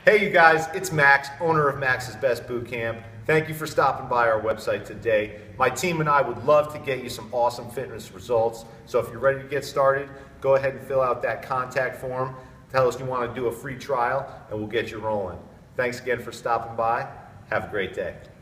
Hey you guys, it's Max, owner of Max's Best Bootcamp. Thank you for stopping by our website today. My team and I would love to get you some awesome fitness results. So if you're ready to get started, go ahead and fill out that contact form. Tell us you want to do a free trial and we'll get you rolling. Thanks again for stopping by. Have a great day.